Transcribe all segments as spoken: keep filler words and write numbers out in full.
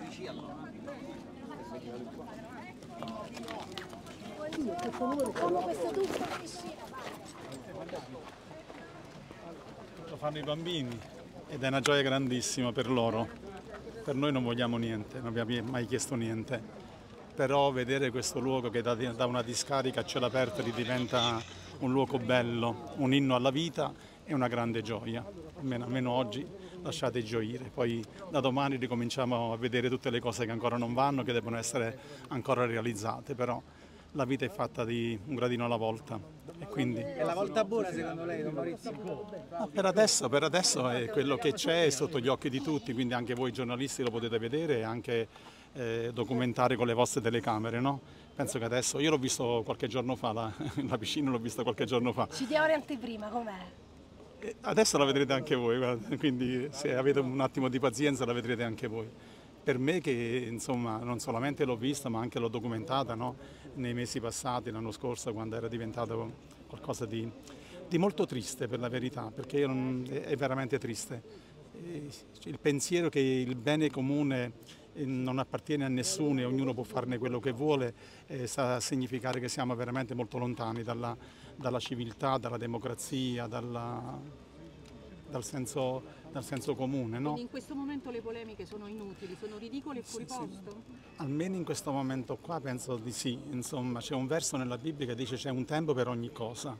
Come questo tuffo in piscina. Lo fanno i bambini ed è una gioia grandissima per loro. Per noi non vogliamo niente, non abbiamo mai chiesto niente, però vedere questo luogo che da, da una discarica a cielo aperto diventa un luogo bello, un inno alla vita, è una grande gioia. Almeno, almeno oggi lasciate gioire, poi da domani ricominciamo a vedere tutte le cose che ancora non vanno, che devono essere ancora realizzate, però la vita è fatta di un gradino alla volta e quindi... È la volta buona secondo lei, don Maurizio? No, per adesso, per adesso è quello che c'è, è sotto gli occhi di tutti, quindi anche voi giornalisti lo potete vedere e anche eh, documentare con le vostre telecamere, no? Penso che adesso, io l'ho visto qualche giorno fa, la, la piscina l'ho vista qualche giorno fa. Ci diamo un'anteprima, com'è? E adesso la vedrete anche voi, guarda, quindi se avete un attimo di pazienza la vedrete anche voi. Per me che insomma non solamente l'ho vista ma anche l'ho documentata, no? Nei mesi passati, l'anno scorso, quando era diventato qualcosa di, di molto triste per la verità, perché non, è veramente triste. Il pensiero che il bene comune non appartiene a nessuno e ognuno può farne quello che vuole eh, sta a significare che siamo veramente molto lontani dalla, dalla civiltà, dalla democrazia, dalla, dal senso, dal senso comune. No? Quindi in questo momento le polemiche sono inutili, sono ridicole e fuori sì, posto? Sì. Almeno in questo momento qua penso di sì, insomma c'è un verso nella Bibbia che dice c'è un tempo per ogni cosa.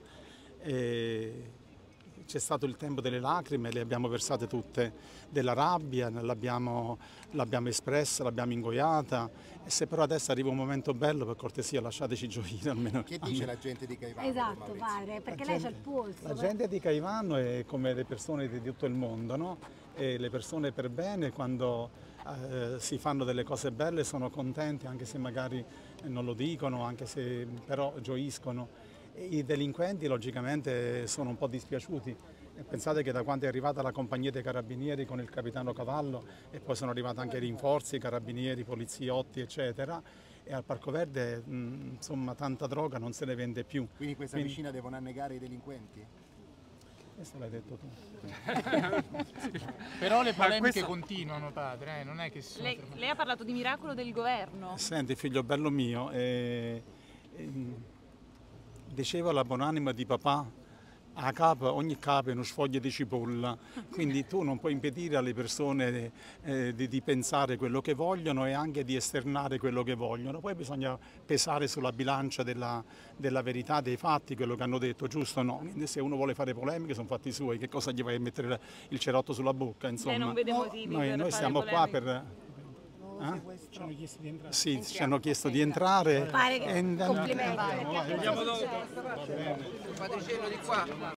E c'è stato il tempo delle lacrime, le abbiamo versate tutte, della rabbia, l'abbiamo, l'abbiamo espressa, l'abbiamo ingoiata, e se però adesso arriva un momento bello, per cortesia lasciateci gioire almeno. Che dice la gente di Caivano? Esatto, padre, perché la lei gente, c'ha il polso. La gente di Caivano è come le persone di tutto il mondo, no? E le persone per bene quando eh, si fanno delle cose belle sono contenti, anche se magari non lo dicono, anche se però gioiscono. I delinquenti logicamente sono un po' dispiaciuti. Pensate che da quando è arrivata la compagnia dei carabinieri con il capitano Cavallo e poi sono arrivati anche rinforzi, carabinieri, poliziotti eccetera, e al Parco Verde mh, insomma tanta droga non se ne vende più. Quindi questa Quindi... vicina devono annegare i delinquenti? Questo l'hai detto tu. Però le polemiche questo... continuano, padre, eh? Non è che sono... lei, lei ha parlato di miracolo del governo. Senti, figlio bello mio, eh, eh, diceva la buonanima di papà, a capo, ogni capo è uno sfoglio di cipolla, quindi tu non puoi impedire alle persone eh, di, di pensare quello che vogliono e anche di esternare quello che vogliono, poi bisogna pesare sulla bilancia della, della verità, dei fatti, quello che hanno detto, giusto o no? Quindi se uno vuole fare polemiche sono fatti suoi, che cosa gli vai a mettere il cerotto sulla bocca? Insomma, lei non vede motivi noi, per noi fare siamo polemiche. qua per... Eh? Ci hanno chiesto di entrare. Sì, ci hanno chiesto di entrare. Pare che e... complimenti. Patriciello di qua.